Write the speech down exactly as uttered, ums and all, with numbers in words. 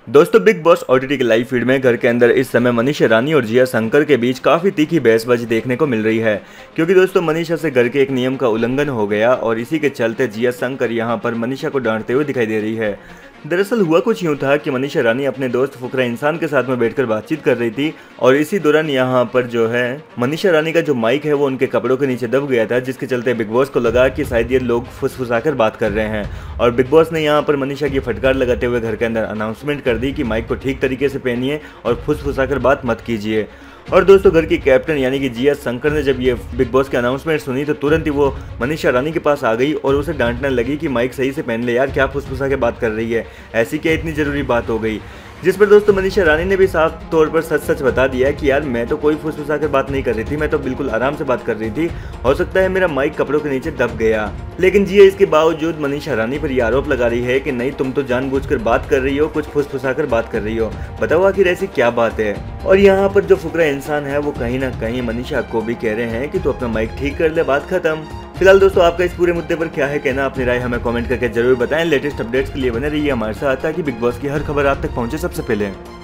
दोस्तों, Big Boss OTT के live feed में घर के अंदर इस समय मनीषा रानी और जिया शंकर के बीच काफ़ी तीखी बहसबाजी देखने को मिल रही है। क्योंकि दोस्तों, मनीषा से घर के एक नियम का उल्लंघन हो गया और इसी के चलते जिया शंकर यहां पर मनीषा को डांटते हुए दिखाई दे रही है। दरअसल हुआ कुछ यूं था कि मनीषा रानी अपने दोस्त फुकरा इंसान के साथ में बैठकर बातचीत कर रही थी और इसी दौरान यहाँ पर जो है मनीषा रानी का जो माइक है वो उनके कपड़ों के नीचे दब गया था, जिसके चलते बिग बॉस को लगा कि शायद ये लोग फुसफुसाकर बात कर रहे हैं। और बिग बॉस ने यहाँ पर मनीषा की फटकार लगाते हुए घर के अंदर अनाउंसमेंट कर दी कि माइक को ठीक तरीके से पहनिए और फुसफुसाकर बात मत कीजिए। और दोस्तों, घर की कैप्टन यानी कि जिया शंकर ने जब ये बिग बॉस के अनाउंसमेंट सुनी तो तुरंत ही वो मनीषा रानी के पास आ गई और उसे डांटने लगी कि माइक सही से पहन ले यार, क्या फुसफुसा के बात कर रही है, ऐसी क्या इतनी ज़रूरी बात हो गई। जिस पर दोस्तों मनीषा रानी ने भी साफ तौर पर सच सच बता दिया कि यार मैं तो कोई फुसफुसा कर बात नहीं कर रही थी, मैं तो बिल्कुल आराम से बात कर रही थी, हो सकता है मेरा माइक कपड़ों के नीचे दब गया। लेकिन जिया इसके बावजूद मनीषा रानी पर यह आरोप लगा रही है कि नहीं, तुम तो जानबूझकर बात कर रही हो, कुछ फुसफुसा कर बात कर रही हो, बताओ आखिर ऐसी क्या बात है। और यहाँ पर जो फुकरा इंसान है वो कहीं ना कहीं मनीषा को भी कह रहे हैं कि तू अपना माइक ठीक कर ले, बात खत्म। फिलहाल दोस्तों, आपका इस पूरे मुद्दे पर क्या है कहना, अपनी राय हमें कमेंट करके जरूर बताएं। लेटेस्ट अपडेट्स के लिए बने रहिए हमारे साथ ताकि बिग बॉस की हर खबर आप तक पहुंचे सबसे पहले।